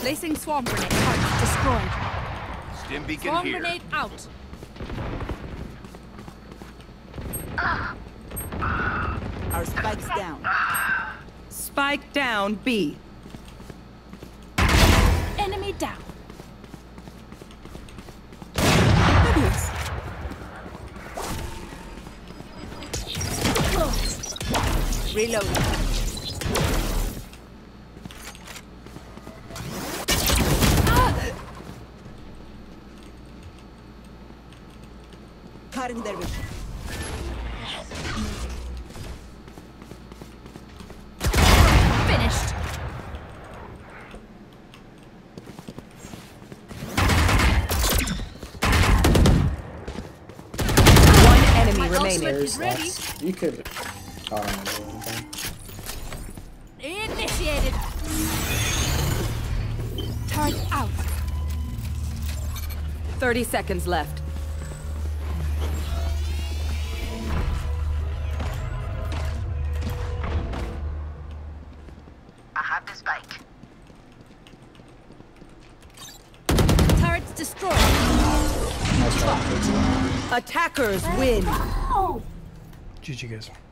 Placing swarm grenade. Target destroyed. Stim beacon Swarm here. grenade out. Our spike's down. Spike down B. Enemy down. Reload. Cutting their vision. Finished. One enemy My remaining. ultimate is ready. You could. Initiated. Target out. 30 seconds left. I have the spike. Turrets destroyed. Nice try. Attackers win. GG guys.